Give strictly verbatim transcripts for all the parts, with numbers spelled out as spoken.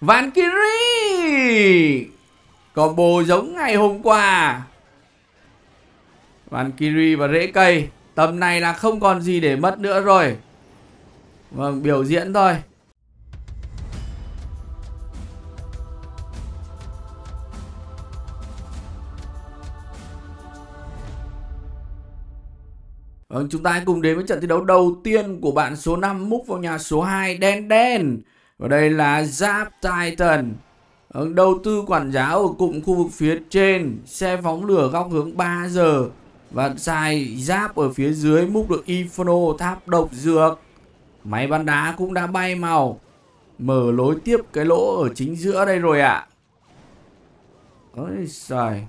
Valkyrie combo giống ngày hôm qua. Valkyrie và rễ cây. Tầm này là không còn gì để mất nữa rồi. Vâng, biểu diễn thôi. Vâng, chúng ta hãy cùng đến với trận thi đấu đầu tiên của bạn số năm múc vào nhà số hai đen đen. Và đây là Giáp Titan. Vâng, đầu tư quản giáo ở cụm khu vực phía trên, xe phóng lửa góc hướng ba giờ. Và xài giáp ở phía dưới múc được Inferno tháp độc dược. Máy bắn đá cũng đã bay màu. Mở lối tiếp cái lỗ ở chính giữa đây rồi ạ. Ôi trời.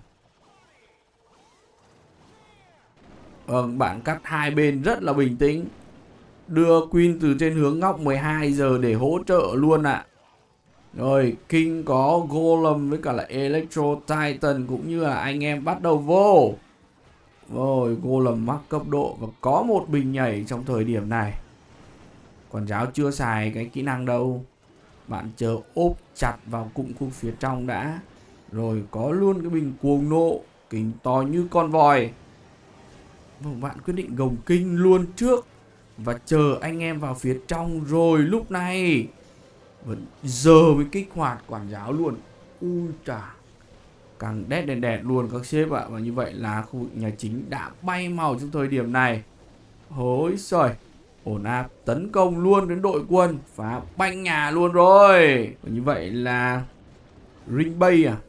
Vâng, bạn cắt hai bên rất là bình tĩnh. Đưa Queen từ trên hướng góc mười hai giờ để hỗ trợ luôn ạ. Rồi, King có Golem với cả là Electro Titan cũng như là anh em bắt đầu vô. Rồi, Golem mắc cấp độ và có một bình nhảy trong thời điểm này. Quản giáo chưa xài cái kỹ năng đâu. Bạn chờ ốp chặt vào cụm khu phía trong đã. Rồi, có luôn cái bình cuồng nộ, kính to như con voi. Bạn quyết định gồng kinh luôn trước và chờ anh em vào phía trong. Rồi lúc này vẫn giờ mới kích hoạt quản giáo luôn. Ui chà, càng đét đèn đẹt luôn các sếp ạ. Và như vậy là khu vực nhà chính đã bay màu trong thời điểm này. Hối trời, ổn áp tấn công luôn đến đội quân, phá banh nhà luôn rồi. Và như vậy là Ring Bay à.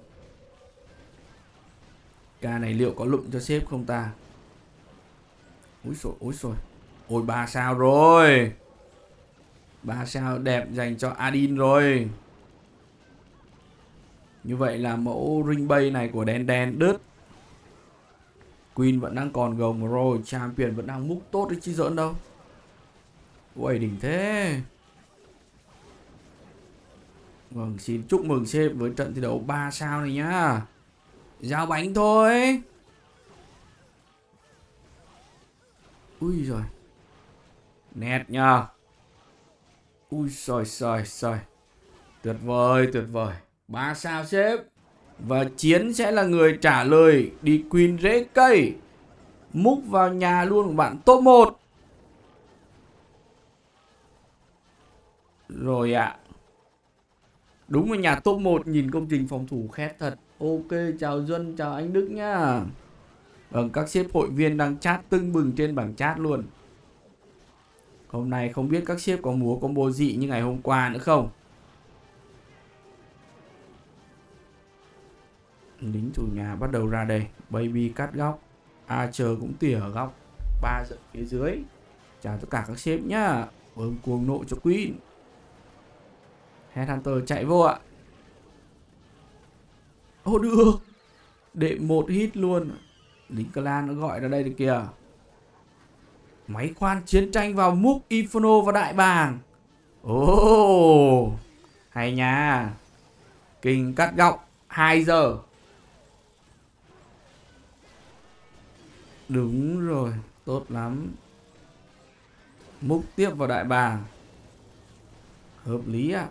Ca này liệu có lụm cho sếp không ta? Úi xồi, úi xồi. Ôi ba sao rồi. Ba sao đẹp dành cho Adin rồi. Như vậy là mẫu Ring Bay này của đen đen đứt. Queen vẫn đang còn gồng rồi. Champion vẫn đang múc tốt đấy chứ giỡn đâu. Ui đỉnh thế. Vâng, xin chúc mừng sếp với trận thi đấu ba sao này nhá. Giao bánh thôi. Ui rồi. Nét nha. Ui trời trời trời. Tuyệt vời tuyệt vời. Ba sao sếp. Và Chiến sẽ là người trả lời. Đi Queen rễ cây. Múc vào nhà luôn của bạn top một. Rồi ạ. À. Đúng là nhà top một nhìn công trình phòng thủ khét thật. Ok, chào Duân, chào anh Đức nhá. Vâng, các sếp hội viên đang chat tưng bừng trên bảng chat luôn. Hôm nay không biết các sếp có múa combo dị như ngày hôm qua nữa không. Lính chủ nhà bắt đầu ra đây. Baby cắt góc. Archer cũng tỉa ở góc ba giờ phía dưới. Chào tất cả các sếp nhá. Bơm cuồng nộ cho Queen. Headhunter chạy vô ạ. Ô được. Đệ một hit luôn. Lính clan nó gọi ra đây được kìa. Máy khoan chiến tranh vào múc Inferno và đại bàng. Ồ oh, hay nha. Kinh cắt góc hai giờ. Đúng rồi, tốt lắm. Múc tiếp vào đại bàng. Hợp lý ạ. À.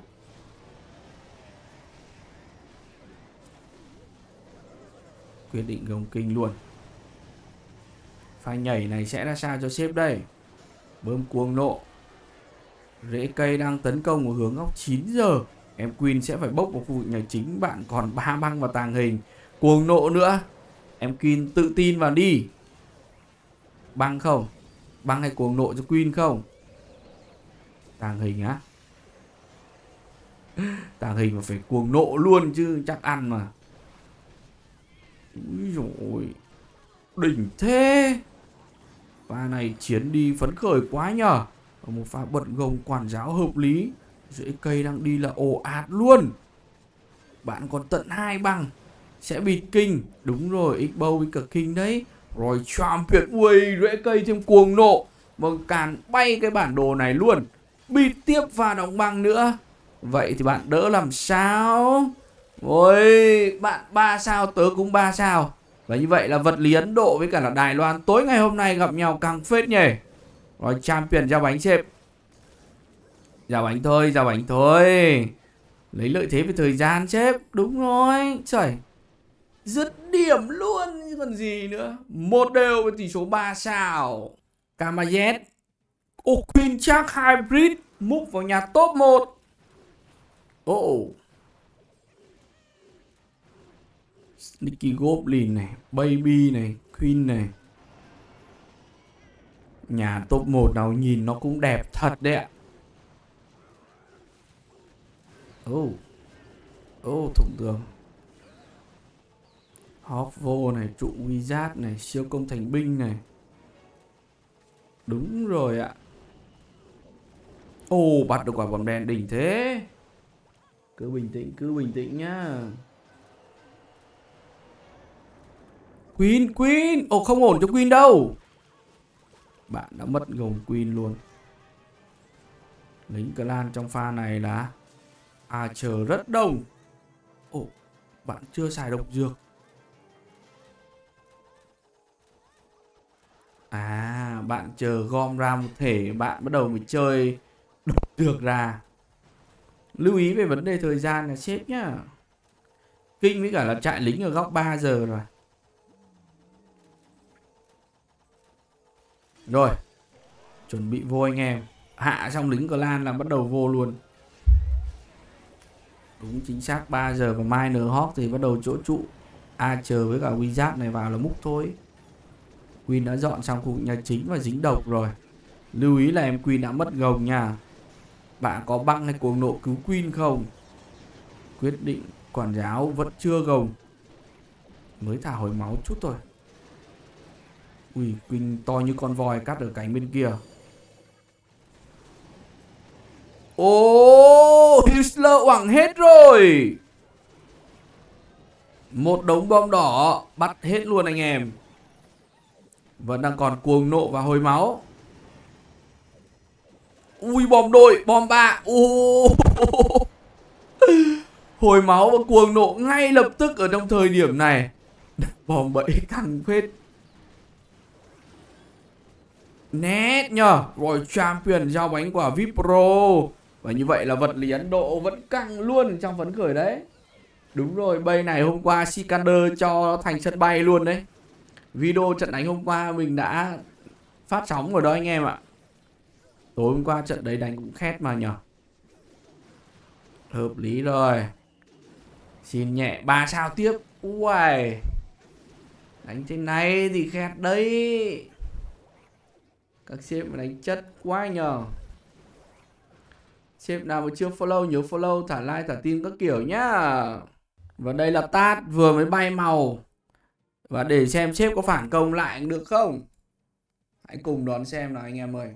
Quyết định gồng kinh luôn. Pha nhảy này sẽ ra sao cho sếp đây. Bơm cuồng nộ. Rễ cây đang tấn công ở hướng góc chín giờ. Em Queen sẽ phải bốc vào khu vực nhà chính. Bạn còn ba băng và tàng hình. Cuồng nộ nữa. Em Queen tự tin vào đi. Băng không? Băng hay cuồng nộ cho Queen không? Tàng hình á. Tàng hình mà phải cuồng nộ luôn chứ chắc ăn mà. Úi dồi, đỉnh thế. Pha này Chiến đi phấn khởi quá nhờ. Ở một pha bật gồng quản giáo hợp lý. Rễ cây đang đi là ồ ạt luôn. Bạn còn tận hai băng. Sẽ bịt King. Đúng rồi, X-Bow với cả King đấy. Rồi Champion. Ui, rễ cây thêm cuồng nộ. Vâng, càn bay cái bản đồ này luôn. Bịt tiếp pha đóng băng nữa. Vậy thì bạn đỡ làm sao? Ôi, bạn ba sao tớ cũng ba sao. Và như vậy là vật lý Ấn Độ với cả là Đài Loan tối ngày hôm nay gặp nhau căng phết nhỉ. Rồi Champion giao bánh sếp. Giao bánh thôi, giao bánh thôi. Lấy lợi thế về thời gian sếp. Đúng rồi. Trời, dứt điểm luôn chứ còn gì nữa. Một đều với tỷ số ba sao. Kamayet. Ô, Queen Shark Hybrid múc vào nhà top một. Ồ oh. Sneaky Goblin này, Baby này, Queen này. Nhà top một nào nhìn nó cũng đẹp thật đấy ạ. Ồ oh. Ồ oh, thủng tường. Hawk vô này, trụ Wizard này, siêu công thành binh này. Đúng rồi ạ. Ồ oh, bắt được quả bom đen đỉnh thế. Cứ bình tĩnh, cứ bình tĩnh nhá. Queen, Queen. Ồ oh, không ổn cho Queen đâu. Bạn đã mất gồng Queen luôn. Lính clan trong pha này là Archer rất đông. Ồ oh, bạn chưa xài độc dược. À, bạn chờ gom ra một thể, bạn bắt đầu mới chơi độc dược ra. Lưu ý về vấn đề thời gian là sếp nhá. Kinh với cả là trại lính ở góc ba giờ rồi. Rồi, chuẩn bị vô anh em. Hạ xong lính clan là bắt đầu vô luôn. Đúng chính xác ba giờ. Và Miner Hawk thì bắt đầu chỗ trụ. Archer với cả Wizard này vào là múc thôi. Queen đã dọn xong khu vực nhà chính và dính độc rồi. Lưu ý là em Queen đã mất gồng nha. Bạn có băng hay cuồng nộ cứu Queen không? Quyết định quản giáo vẫn chưa gồng. Mới thả hồi máu chút thôi. Ui, Queen to như con voi cắt ở cánh bên kia. Ô, oh, Hitler oảng hết rồi. Một đống bom đỏ bắt hết luôn anh em. Vẫn đang còn cuồng nộ và hồi máu. Ui, bom đôi, bom ba. Oh. Hồi máu và cuồng nộ ngay lập tức ở trong thời điểm này. Bom bẫy căng phết. Nét nhờ. Rồi Champion giao bánh quả vê i pê Pro. Và như vậy là vật lý Ấn Độ vẫn căng luôn trong phấn khởi đấy. Đúng rồi, bay này hôm qua Sikander cho thành sân bay luôn đấy. Video trận đánh hôm qua mình đã phát sóng rồi đó anh em ạ. Tối hôm qua trận đấy đánh cũng khét mà nhờ. Hợp lý rồi. Xin nhẹ ba sao tiếp. Uầy, đánh trên này thì khét đấy. Các sếp mà đánh chất quá nhờ. Sếp nào mà chưa follow nhớ follow, thả like, thả tim các kiểu nhá. Và đây là Tát vừa mới bay màu. Và để xem sếp có phản công lại được không. Hãy cùng đón xem nào anh em ơi.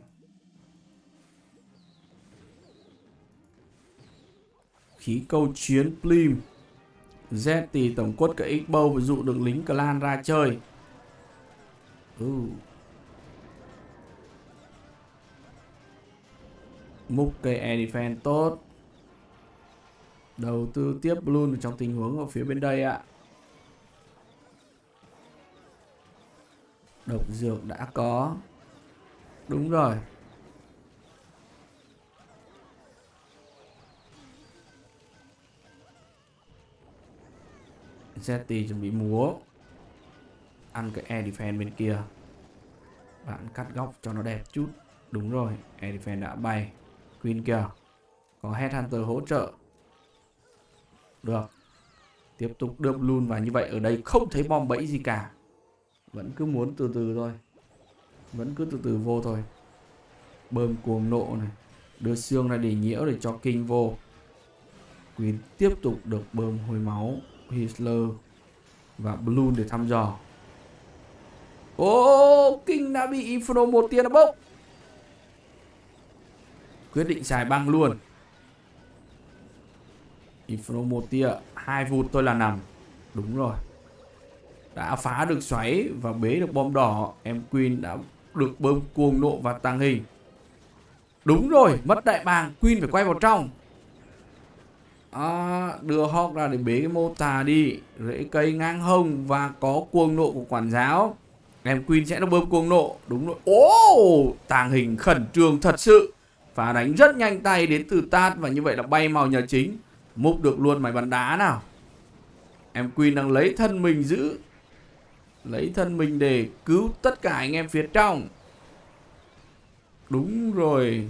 Khí câu chiến Plim. Z thì tổng quất cả X-Bow và dụ được lính clan ra chơi. Ừ. Múc cây air defense tốt. Đầu tư tiếp Bloon ở trong tình huống ở phía bên đây ạ. Độc dược đã có. Đúng rồi. Zeti chuẩn bị múa. Ăn cái air defense bên kia. Bạn cắt góc cho nó đẹp chút. Đúng rồi, air defense đã bay. Queen kìa. Có Headhunter hỗ trợ. Được. Tiếp tục đưa Bloon vào như vậy. Ở đây không thấy bom bẫy gì cả. Vẫn cứ muốn từ từ thôi. Vẫn cứ từ từ vô thôi. Bơm cuồng nộ này. Đưa xương ra để nhiễu để cho King vô. Queen tiếp tục được bơm hồi máu. Hitler và Bloon để thăm dò. Ô, oh, King đã bị Inferno một tia nó bốc. Quyết định xài băng luôn. Inferno một tia, hai vụt tôi là nằm. Đúng rồi. Đã phá được xoáy và bế được bom đỏ. Em Queen đã được bơm cuồng nộ và tàng hình. Đúng rồi, mất đại bàng. Queen phải quay vào trong. À, đưa Hawk ra để bế cái mô tà đi. Rễ cây ngang hông và có cuồng nộ của quản giáo. Em Queen sẽ được bơm cuồng nộ. Đúng rồi. Ồ, oh, tàng hình khẩn trương thật sự. Phá đánh rất nhanh tay đến từ Tát. Và như vậy là bay màu nhà chính. Múc được luôn máy bắn đá nào. Em Queen đang lấy thân mình giữ, lấy thân mình để cứu tất cả anh em phía trong. Đúng rồi.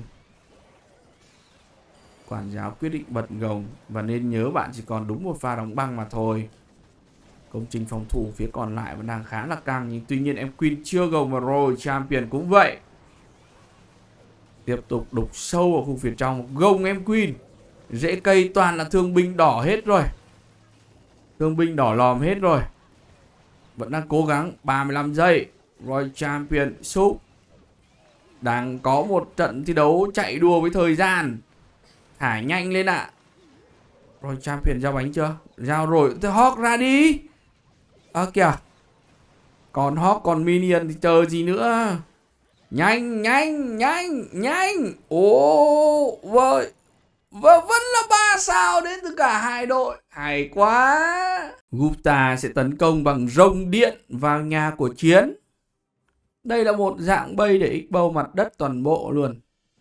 Quản giáo quyết định bật gồng. Và nên nhớ bạn chỉ còn đúng một pha đóng băng mà thôi. Công trình phòng thủ phía còn lại vẫn đang khá là căng. Nhưng tuy nhiên em Queen chưa gồng vào rồi. Champion cũng vậy. Tiếp tục đục sâu vào khu phía trong. Gồng em Queen. Rễ cây toàn là thương binh đỏ hết rồi. Thương binh đỏ lòm hết rồi. Vẫn đang cố gắng. Ba mươi lăm giây. Roy Champion súc. Đang có một trận thi đấu chạy đua với thời gian. Thả nhanh lên ạ. À. Roy Champion giao bánh chưa? Giao rồi. Thế Hawk ra đi. À kìa. Còn Hawk còn Minion thì chờ gì nữa. Nhanh nhanh nhanh nhanh. Ồ vơi. Và vẫn là ba sao đến từ cả hai đội. Hay quá. Gupta sẽ tấn công bằng rồng điện vào nhà của Chiến. Đây là một dạng bẫy để expo mặt đất toàn bộ luôn.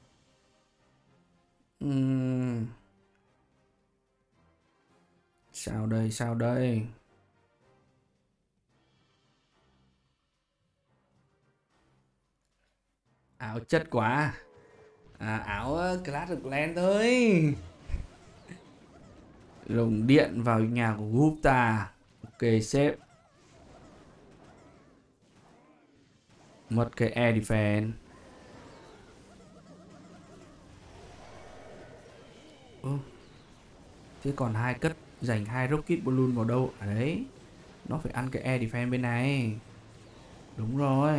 uhm. Sao đây sao đây. Áo chất quá. À, áo Clash of Clans thôi. Rồng điện vào nhà của Gupta. Ok sếp. Mất cái air defense. Ô, thế còn hai cất dành hai rocket balloon vào đâu? À đấy. Nó phải ăn cái air defense bên này. Đúng rồi.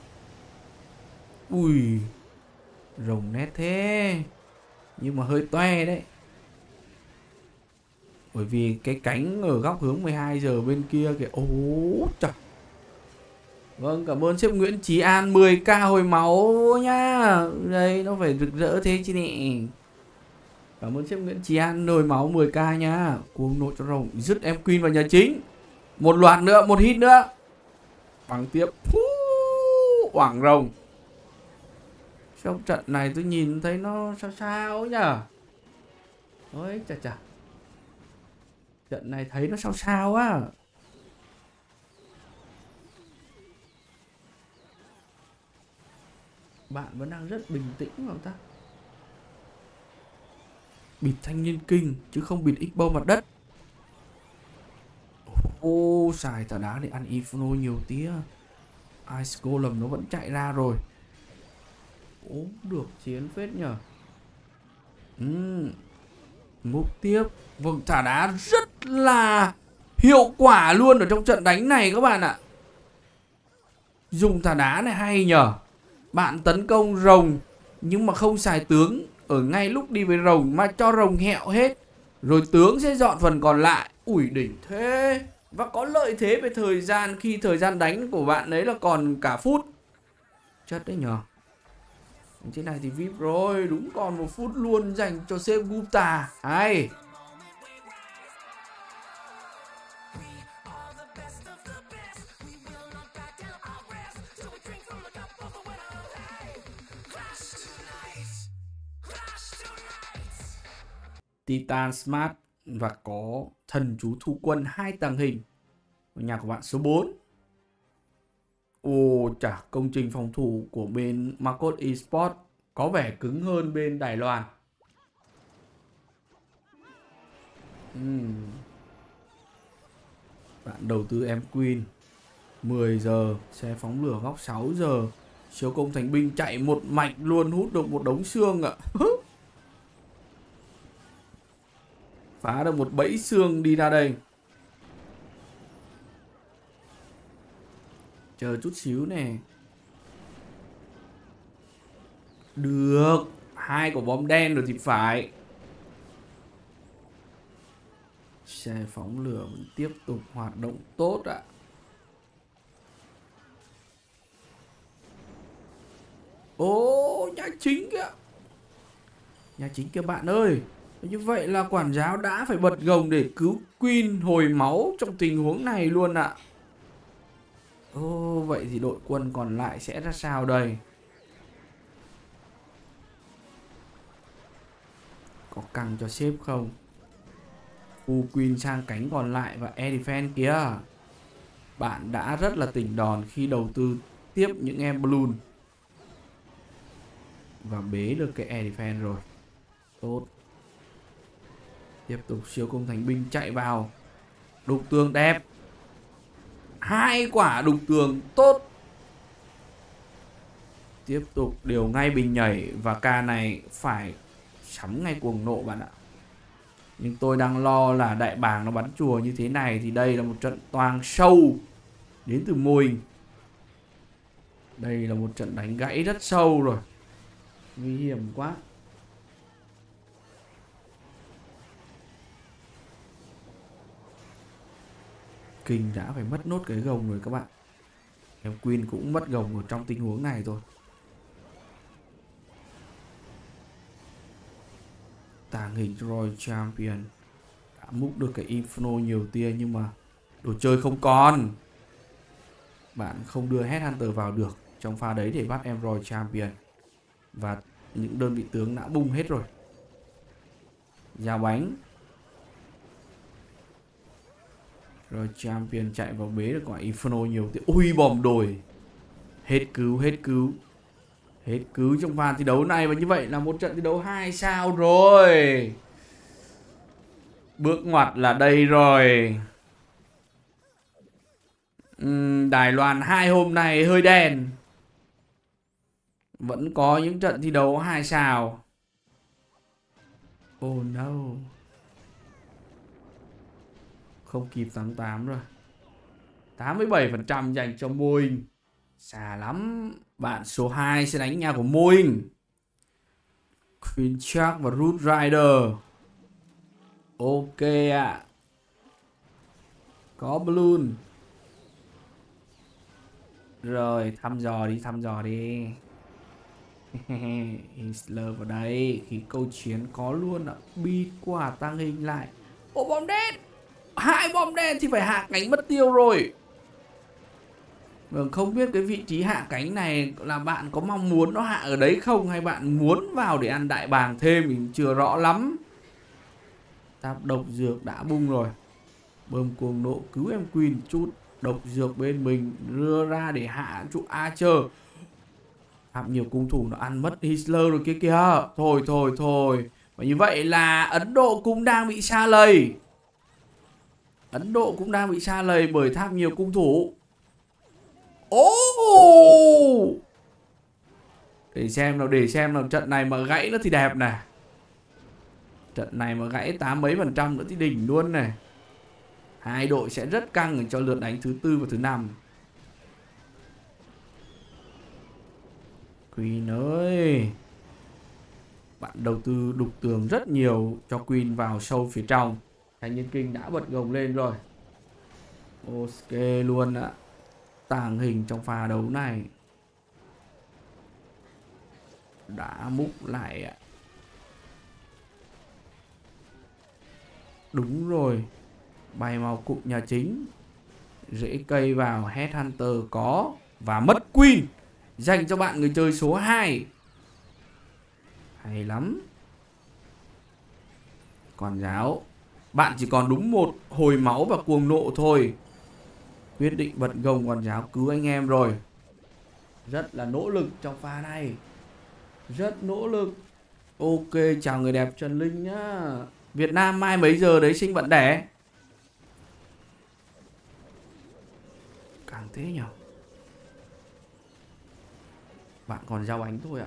Ui. Rồng nét thế. Nhưng mà hơi toe đấy. Bởi vì cái cánh ở góc hướng mười hai giờ bên kia kìa. Ố trời. Vâng, cảm ơn sếp Nguyễn Chí An mười k hồi máu nhá. Đây, nó phải rực rỡ thế chứ nè. Cảm ơn sếp Nguyễn Chí An hồi máu mười k nhá. Cuồng nộ cho rồng. Dứt em Queen vào nhà chính. Một loạt nữa, một hit nữa. Bằng tiếp. Oảng rồng. Trong trận này tôi nhìn thấy nó sao sao nhở. Ôi chà chà. Trận này thấy nó sao sao á. Bạn vẫn đang rất bình tĩnh không ta. Bịt thanh niên kinh chứ không bịt expo mặt đất. Ô, xài thả đá để ăn Inferno nhiều tía. Ice Golem nó vẫn chạy ra rồi. Ố, được chiến phết nhờ. uhm. Mục tiếp. Vâng, thả đá rất là hiệu quả luôn ở trong trận đánh này các bạn ạ. Dùng thả đá này hay nhờ. Bạn tấn công rồng nhưng mà không xài tướng ở ngay lúc đi với rồng mà cho rồng hẹo hết. Rồi tướng sẽ dọn phần còn lại. Ui đỉnh thế. Và có lợi thế về thời gian khi thời gian đánh của bạn ấy là còn cả phút. Chất đấy nhờ. Thế này thì vê i pê rồi. Đúng còn một phút luôn dành cho sếp Gupta. Hay. Titan Smart và có thần chú thu quân hai tàng hình. Nhà của bạn số bốn. Ồ chả, công trình phòng thủ của bên Marcos Esports có vẻ cứng hơn bên Đài Loan. uhm. Bạn đầu tư em Queen mười giờ, xe phóng lửa góc sáu giờ. Siêu công thành binh chạy một mạch luôn, hút được một đống xương ạ. Phá được một bẫy xương đi ra đây. Chờ chút xíu nè. Được. Hai quả bom đen rồi thì phải. Xe phóng lửa vẫn tiếp tục hoạt động tốt ạ. Ô, nhà chính kìa. Nhà chính kìa bạn ơi. Như vậy là quản giáo đã phải bật gồng để cứu Queen hồi máu trong tình huống này luôn ạ. Ồ, vậy thì đội quân còn lại sẽ ra sao đây? Có căng cho sếp không? Khu Queen sang cánh còn lại và Air Defense kìa. Bạn đã rất là tỉnh đòn khi đầu tư tiếp những em Balloon và bế được cái Air Defense rồi. Tốt. Tiếp tục siêu công thành binh chạy vào. Đục tường đẹp. Hai quả đục tường tốt. Tiếp tục điều ngay bình nhảy. Và ca này phải sắm ngay cuồng nộ bạn ạ. Nhưng tôi đang lo là đại bàng nó bắn chùa như thế này thì đây là một trận toang sâu đến từ mô hình. Đây là một trận đánh gãy rất sâu rồi. Nguy hiểm quá. Kinh đã phải mất nốt cái gồng rồi các bạn. Em Queen cũng mất gồng ở trong tình huống này thôi. Tàng hình Royal Champion đã múc được cái Inferno nhiều tia nhưng mà đồ chơi không còn. Bạn không đưa Headhunter vào được trong pha đấy để bắt em Royal Champion. Và những đơn vị tướng đã bung hết rồi. Giao bánh. Rồi Champion chạy vào bế được quả Inferno nhiều tia. Ui bom đồi. Hết cứu, hết cứu. Hết cứu trong pha thi đấu này. Và như vậy là một trận thi đấu hai sao rồi. Bước ngoặt là đây rồi. uhm, Đài Loan hai hôm nay hơi đen. Vẫn có những trận thi đấu hai sao. Oh no. Không kịp tám tám rồi. tám mươi bảy phần trăm dành cho mô hình. Xa lắm. Bạn số hai sẽ đánh nhà của mô hình. Queen Shark và Root Rider. Ok ạ. À. Có Balloon. Rồi thăm dò đi, thăm dò đi. Isler vào đây. Khi câu chiến có luôn ạ. Bịt quả tăng hình lại. Ô bom đen. Hai bom đen thì phải hạ cánh mất tiêu rồi. Vâng, không biết cái vị trí hạ cánh này là bạn có mong muốn nó hạ ở đấy không, hay bạn muốn vào để ăn đại bàng thêm thì chưa rõ lắm. Táp độc dược đã bung rồi. Bơm cuồng nộ cứu em Queen, chút độc dược bên mình đưa ra để hạ trụ Archer. Tháp nhiều cung thủ nó ăn mất Hitler rồi kia kìa. Thôi thôi thôi. Và như vậy là Ấn Độ cũng đang bị sa lầy. Ấn Độ cũng đang bị sa lầy bởi tháp nhiều cung thủ. Ô oh! Để xem nào, để xem nào. Trận này mà gãy nó thì đẹp này. Trận này mà gãy tám mấy phần trăm nữa thì đỉnh luôn này. Hai đội sẽ rất căng cho lượt đánh thứ tư và thứ năm. Queen ơi. Bạn đầu tư đục tường rất nhiều cho Queen vào sâu phía trong. Thanh Niên Kinh đã bật gồng lên rồi. Ok luôn ạ. Tàng hình trong pha đấu này. Đã múc lại ạ. Đúng rồi. Bay vào cụm nhà chính. Rễ cây vào. Headhunter có. Và mất Queen. Dành cho bạn người chơi số hai. Hay lắm. Quản giáo. Bạn chỉ còn đúng một hồi máu và cuồng nộ thôi. Quyết định bật gồng quản giáo cứu anh em rồi. Rất là nỗ lực trong pha này. Rất nỗ lực. Ok, chào người đẹp Trần Linh nhá. Việt Nam mai mấy giờ đấy sinh vận đẻ? Càng thế nhỉ. Bạn còn giao ánh thôi ạ.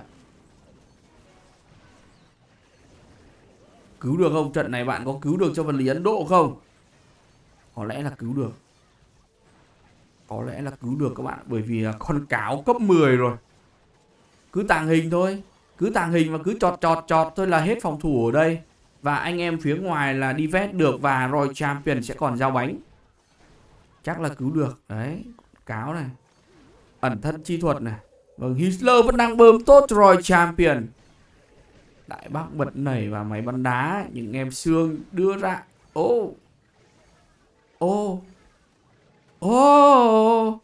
Cứu được không? Trận này bạn có cứu được cho vật lý Ấn Độ không? Có lẽ là cứu được. Có lẽ là cứu được các bạn. Bởi vì con cáo cấp mười rồi. Cứ tàng hình thôi. Cứ tàng hình và cứ chọt chọt chọt thôi là hết phòng thủ ở đây. Và anh em phía ngoài là đi vét được. Và Royal Champion sẽ còn giao bánh. Chắc là cứu được. Đấy. Cáo này. Ẩn thân chi thuật này. Vâng, Hitler vẫn đang bơm tốt cho Royal Champion. Đại bác bật nảy vào máy bắn đá. Những em xương đưa ra. Ô Ô Ô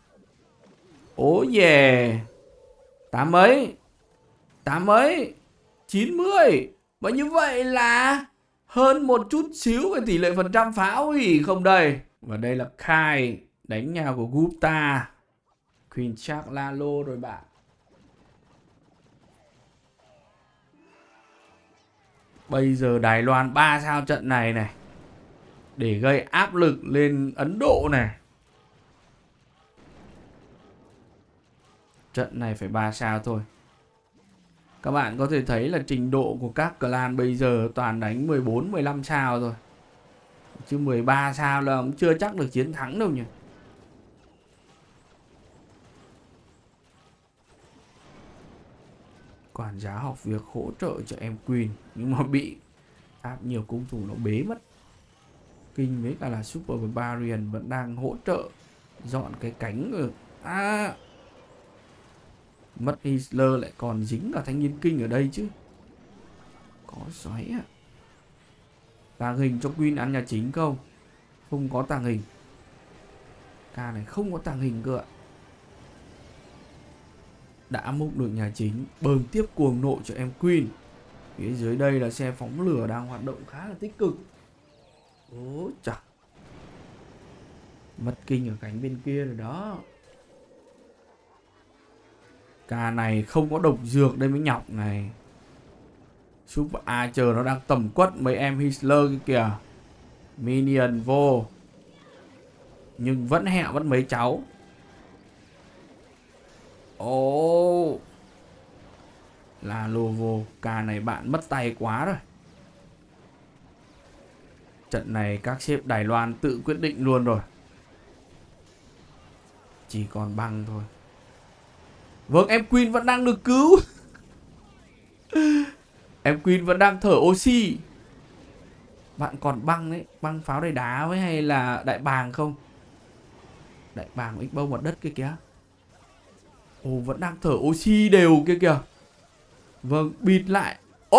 Ô yeah. Tám mấy. Tám mấy. Chín mươi. Và như vậy là hơn một chút xíu về tỷ lệ phần trăm phá hủy không đây. Và đây là Kai đánh nhà của Gupta. Queen Jack Lalo rồi bạn. Bây giờ Đài Loan ba sao trận này này, để gây áp lực lên Ấn Độ này. Trận này phải ba sao thôi. Các bạn có thể thấy là trình độ của các clan bây giờ toàn đánh mười bốn, mười lăm sao rồi. Chứ mười ba sao là cũng chưa chắc được chiến thắng đâu nhỉ. Quản giá học việc hỗ trợ cho em Queen, nhưng mà bị áp nhiều cung thủ nó bế mất. Kinh với cả là Super Barbarian vẫn đang hỗ trợ dọn cái cánh ở... À, mất Hitler lại còn dính cả thanh niên kinh ở đây chứ. Có xoáy à. Tàng hình cho Queen ăn nhà chính không? Không có tàng hình. Ca này không có tàng hình cơ ạ. Đã múc được nhà chính, bơm tiếp cuồng nộ cho em Queen. Phía dưới đây là xe phóng lửa đang hoạt động khá là tích cực. Ố chà. Mất kinh ở cánh bên kia rồi đó. Ca này không có độc dược đây mới nhọc này. Super Archer nó đang tầm quất mấy em Hitler kia kìa. Minion vô. Nhưng vẫn hẹo vẫn mấy cháu. Ồ oh. Là lô vô. Ca này bạn mất tay quá rồi. Trận này các sếp Đài Loan tự quyết định luôn rồi. Chỉ còn băng thôi. Vâng, em Queen vẫn đang được cứu. Em Queen vẫn đang thở oxy. Bạn còn băng đấy. Băng pháo đầy đá với hay là đại bàng không? Đại bàng x bông mặt đất kia kìa. Ồ, vẫn đang thở oxy đều kia kìa. Vâng, bịt lại. Ô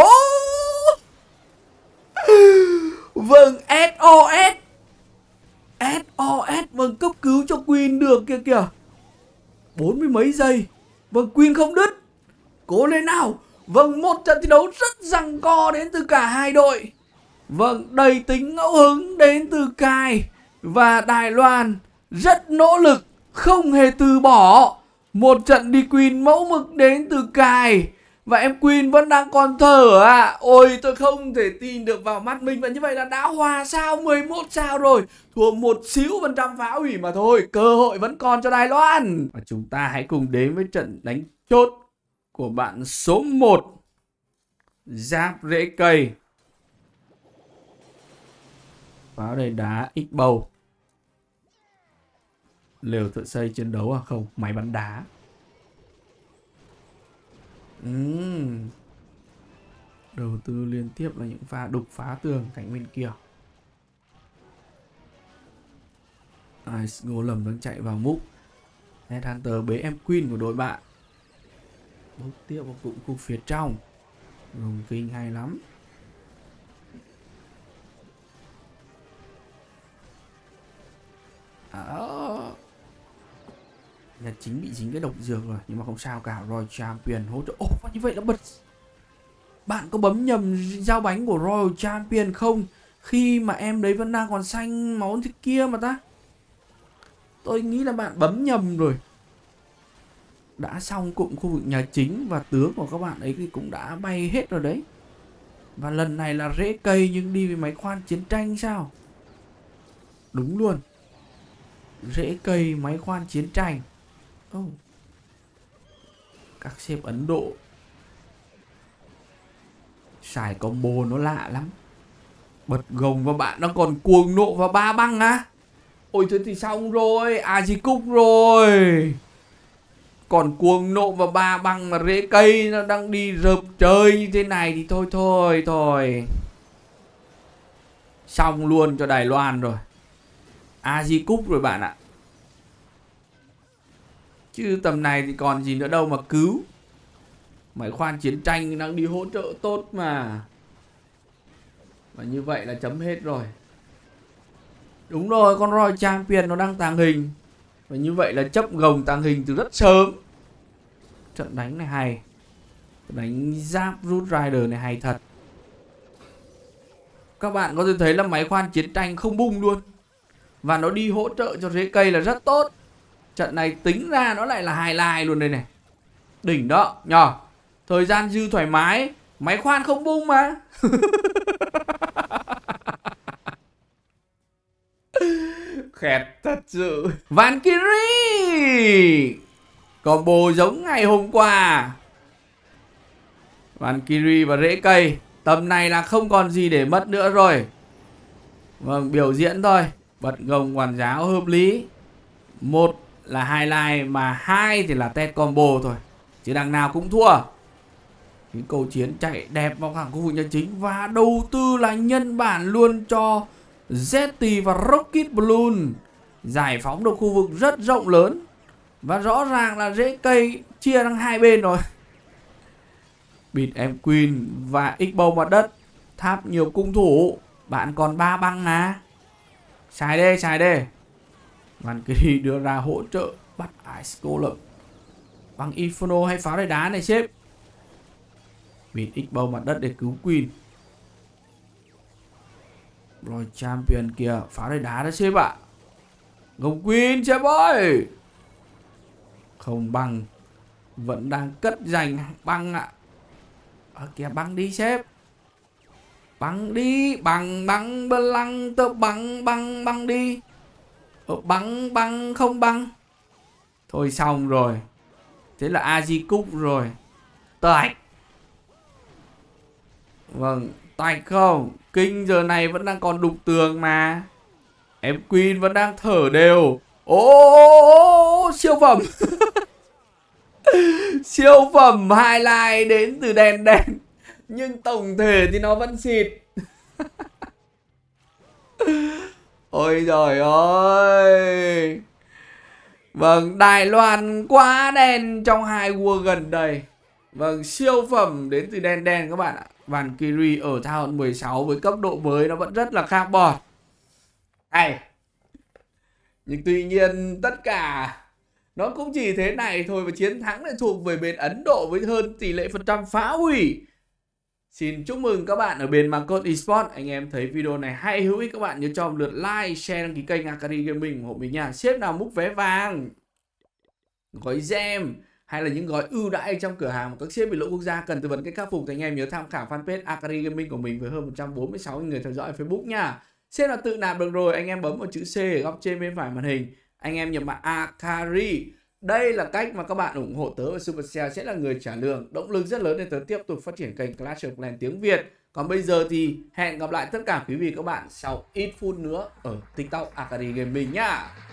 vâng, ét o ét. ét o ét, vâng, cấp cứu cho Queen được kia kìa. Bốn mươi mấy giây. Vâng, Queen không đứt. Cố lên nào. Vâng, một trận thi đấu rất giằng co đến từ cả hai đội. Vâng, đầy tính ngẫu hứng đến từ Kai. Và Đài Loan rất nỗ lực, không hề từ bỏ. Một trận đi Queen mẫu mực đến từ Kai. Và em Queen vẫn đang còn thở ạ. À. Ôi, tôi không thể tin được vào mắt mình. Và như vậy là đã hòa sao, mười một sao rồi. Thua một xíu phần trăm phá hủy mà thôi. Cơ hội vẫn còn cho Đài Loan. Và chúng ta hãy cùng đến với trận đánh chốt của bạn số một. Giáp rễ cây. Pháo đầy đá X bầu. Lều thợ xây chiến đấu à? Không, máy bắn đá. uhm. Đầu tư liên tiếp là những pha đục phá tường cạnh bên kia. Ice Golem đang chạy vào múc. Headhunter bế em Queen của đội bạn. Bốc tiếp vào cụm khu phía trong. Rồng kinh hay lắm. À, nhà chính bị dính cái độc dược rồi. Nhưng mà không sao cả. Royal Champion hỗ trợ. Ồ, oh, như vậy là bật. Bạn có bấm nhầm giao bánh của Royal Champion không? Khi mà em đấy vẫn đang còn xanh máu thế kia mà ta. Tôi nghĩ là bạn bấm nhầm rồi. Đã xong cụm khu vực nhà chính. Và tướng của các bạn ấy thì cũng đã bay hết rồi đấy. Và lần này là rễ cây nhưng đi với máy khoan chiến tranh sao? Đúng luôn. Rễ cây máy khoan chiến tranh. Oh. Các sếp Ấn Độ xài combo nó lạ lắm. Bật gồng và bạn đang còn cuồng nộ và ba băng á. Ôi thế thì xong rồi. À gì cúc rồi. Còn cuồng nộ và ba băng mà rễ cây nó đang đi rợp chơi như thế này thì thôi thôi thôi. Xong luôn cho Đài Loan rồi. A Di cúc rồi bạn ạ. Chứ tầm này thì còn gì nữa đâu mà cứu. Máy khoan chiến tranh đang đi hỗ trợ tốt mà. Và như vậy là chấm hết rồi. Đúng rồi, con Royal Champion nó đang tàng hình. Và như vậy là chấp gồng tàng hình từ rất sớm. Trận đánh này hay. Trận đánh giáp Root Rider này hay thật. các bạn có thể thấy là máy khoan chiến tranh không bung luôn. Và nó đi hỗ trợ cho rễ cây là rất tốt. Trận này tính ra nó lại là highlight luôn đây này. Đỉnh đó nhờ. Thời gian dư thoải mái, máy khoan không bung mà. Khẹt thật sự. Valkyrie combo giống ngày hôm qua. Valkyrie và rễ cây. Tầm này là không còn gì để mất nữa rồi. Vâng, biểu diễn thôi. Bật gồng quản giáo hợp lý. Một là highlight mà hai thì là test combo thôi. Chứ đằng nào cũng thua. Những câu chiến chạy đẹp vào khoảng khu vực nhân chính. Và đầu tư là nhân bản luôn cho Zetty và Rocket Balloon. Giải phóng được khu vực rất rộng lớn. Và rõ ràng là rễ cây chia sang hai bên rồi. Beat em Queen và X-Bow mặt đất. Tháp nhiều cung thủ. Bạn còn ba băng mà. Xài đê, xài đê. Valkyrie đưa ra hỗ trợ bắt Ice Golem. Bằng Inferno hay pháo đài đá này sếp. Beat X-Bow mặt đất để cứu Queen. Rồi champion kìa. Pháo đài đá đó sếp ạ. À. Gồng Queen sếp ơi. Không băng. Vẫn đang cất giành băng ạ. À. À, kìa băng đi sếp. Băng đi. Băng băng bơ lăng tớ băng băng băng đi. Ờ, băng băng không băng. Thôi xong rồi. Thế là a giê cúc rồi. Tạch. Vâng. Tạch không. Kinh giờ này vẫn đang còn đục tường mà. Em Queen vẫn đang thở đều. Ô siêu phẩm. Siêu phẩm highlight đến từ đèn đèn. Nhưng tổng thể thì nó vẫn xịt. Ôi trời ơi. Vâng, Đài Loan quá đen trong hai vua gần đây. Vâng, siêu phẩm đến từ đen đen các bạn ạ. Valkyrie ở Town mười sáu với cấp độ mới nó vẫn rất là khác bọt. Hay. Nhưng tuy nhiên tất cả nó cũng chỉ thế này thôi. Và chiến thắng lại thuộc về bên Ấn Độ với hơn tỷ lệ phần trăm phá hủy. Xin chúc mừng các bạn ở bên Mangkok Esports. Anh em thấy video này hay hữu ích các bạn nhớ cho một lượt like, share, đăng ký kênh Akari Gaming ủng hộ mình nha. Sếp nào múc vé vàng, gói gem hay là những gói ưu đãi trong cửa hàng mà các sếp bị lỗi quốc gia cần tư vấn cách khắc phục thì anh em nhớ tham khảo fanpage Akari Gaming của mình với hơn một trăm bốn mươi sáu người theo dõi ở Facebook nha. Sếp nào tự nạp được rồi anh em bấm vào chữ C ở góc trên bên phải màn hình. Anh em nhập mã Akari. Đây là cách mà các bạn ủng hộ tớ và Supercell sẽ là người trả lương, động lực rất lớn để tớ tiếp tục phát triển kênh Clash of Clans tiếng Việt. Còn bây giờ thì hẹn gặp lại tất cả quý vị các bạn sau ít phút nữa ở TikTok Akari Gaming nhá.